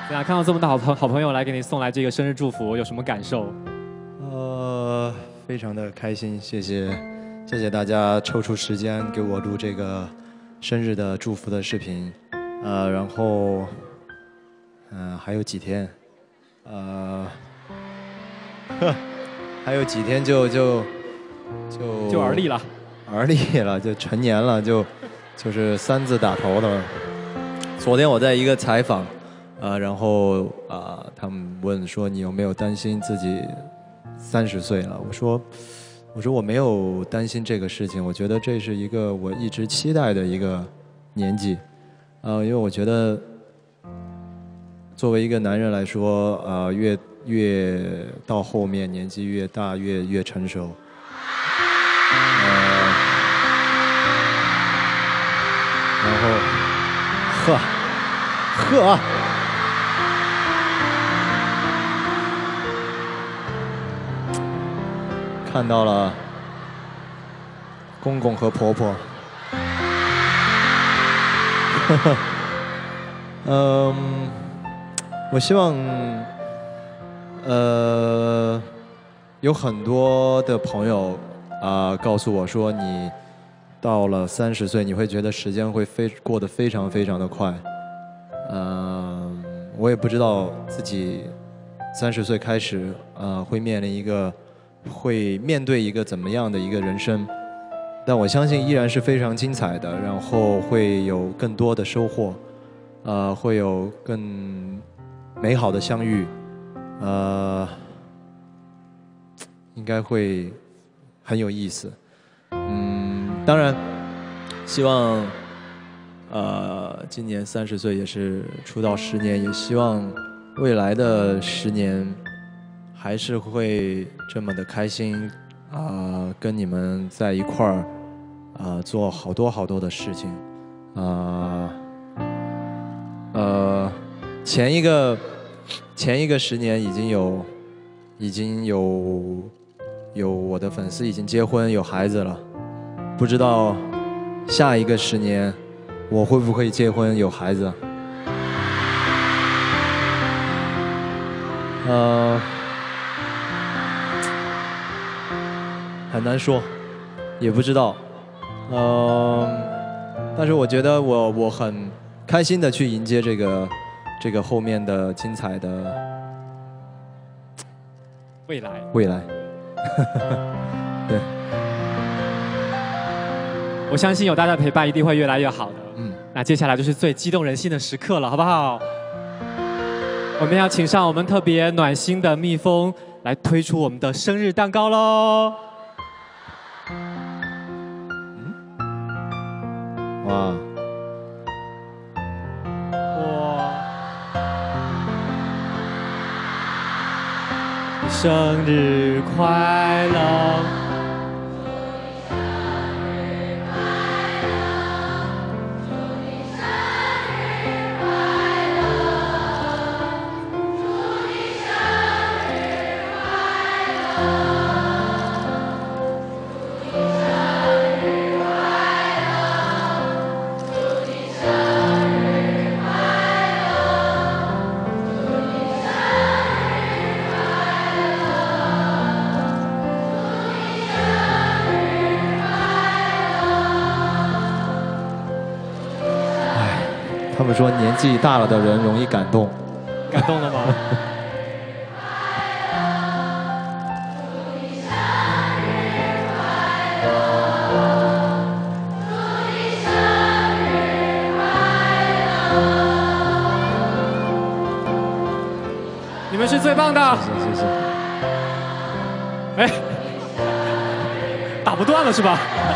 对啊，看到这么多好朋友来给你送来这个生日祝福，有什么感受？ 非常的开心，谢谢大家抽出时间给我录这个生日的祝福的视频，然后还有几天，还有几天就而立了， 而立了，就成年了，就是3字打头的。昨天我在一个采访，然后他们问说你有没有担心自己30岁了？我说我没有担心这个事情，我觉得这是一个我一直期待的一个年纪，因为我觉得作为一个男人来说，越到后面年纪越大越成熟，然后呵。看到了公公和婆婆，我希望有很多的朋友告诉我说，你到了30岁，你会觉得时间会过得非常非常的快。我也不知道自己30岁开始会面对一个怎么样的一个人生，但我相信依然是非常精彩的，然后会有更多的收获，会有更美好的相遇，应该会很有意思。当然，希望今年30岁也是出道10年，也希望未来的10年。还是会这么的开心，跟你们在一块儿，做好多好多的事情，前一个10年已经有我的粉丝已经结婚有孩子了，不知道下一个10年我会不会结婚有孩子？很难说，也不知道，但是我觉得我很开心的去迎接这个后面的精彩的未来， 对， 我相信有大家的陪伴，一定会越来越好的。那接下来就是最激动人心的时刻了，好不好？我们要请上我们特别暖心的蜜蜂来推出我们的生日蛋糕喽！ 哇！ 生日快乐！ 他们说年纪大了的人容易感动， 感动了吗？你们是最棒的！ 谢谢。 哎，打不断了是吧？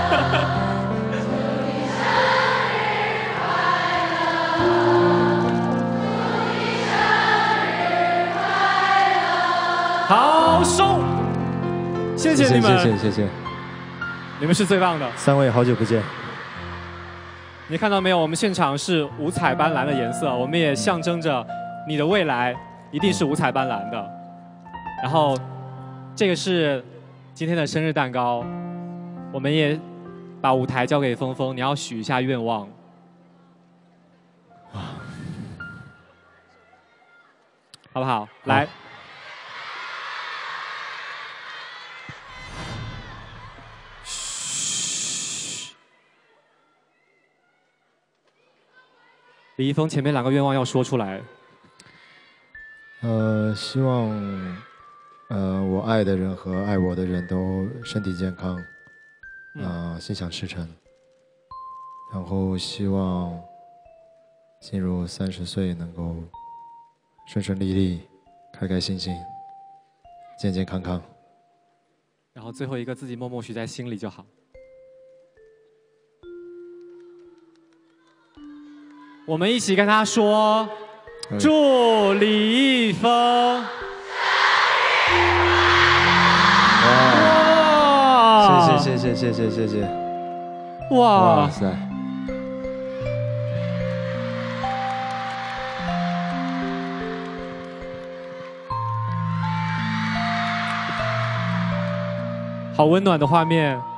好收，谢谢你们， 谢谢， 你们是最棒的。 3位好久不见。 你看到没有？我们现场是五彩斑斓的颜色，我们也象征着你的未来一定是五彩斑斓的。然后，这个是今天的生日蛋糕，我们也把舞台交给峰峰，你要许一下愿望。 好不好？来。嘘。李易峰前面2个愿望要说出来。 希望，我爱的人和爱我的人都身体健康，心想事成。然后希望进入30岁能够顺顺利利、开开心心、健健康康。 然后最后一个自己默默许在心里就好。我们一起跟他说。祝李易峰！ 哇！谢谢！哇塞！ 好温暖的画面。